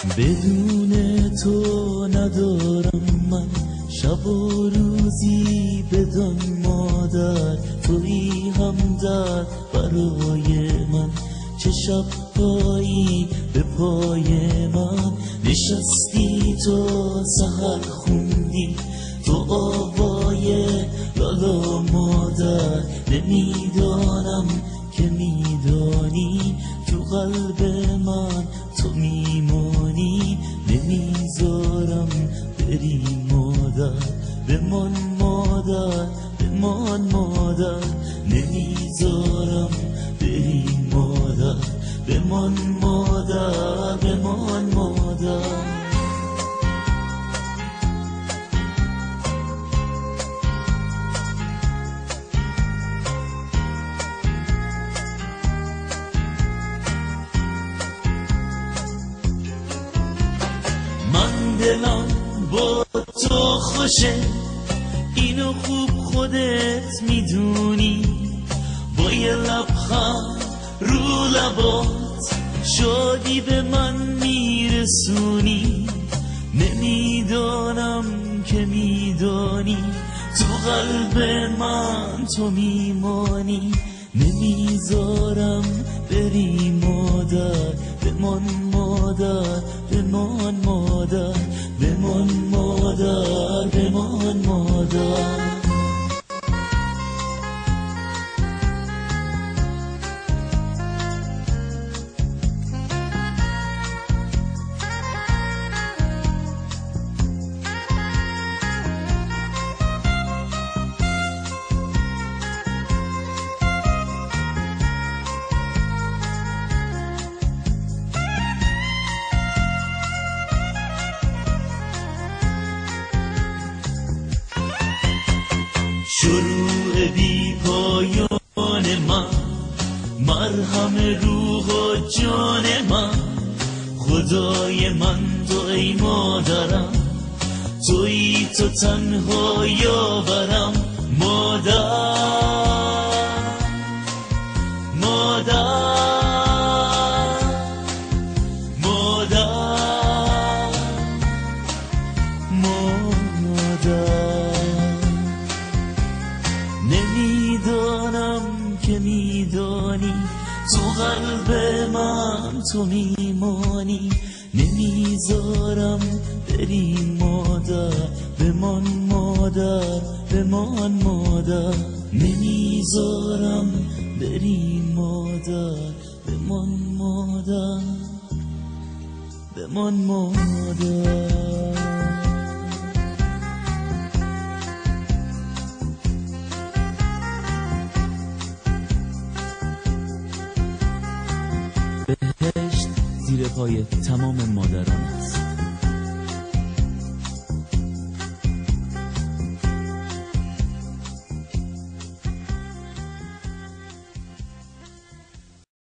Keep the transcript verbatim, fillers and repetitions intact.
بدون تو ندارم من شب و روزی، بدان مادر تویی همدرد برای من. چه شب‌هایی به پای من نشستی تو سحر خوندی تو آوای لالا مادر. نمیدانم که میدانی تو قلب من تو میمانی. نمیذارم بری مادر، بمان مادر، بمان مادر. نمیذارم بری مادر، بمان مادر، بمان مادر. من دلم با تو خوشه، اینو خوب خودت میدونی. با یه لبخند رو لبات شادی به من میرسونی. نمیدانم که میدانی تو قلب من تو میمانی. نمیذارم بری مادر، بمان مادر، بمان مادر، بمان مادر، بمان مادر. شروع بی پایان من، مرهم روح و جان من. خدای من تو ای مادرم، تویی تو تنها یاورم. مادر مادر مادر مادر. نمیدانم که میدانی تو قلب من تو میمانی. نمیذارم بری مادر، بمان مادر، بمان مادر. نمیذارم بری مادر، بمان مادر، بمان مادر. بهشت زیر پای تمام مادران است.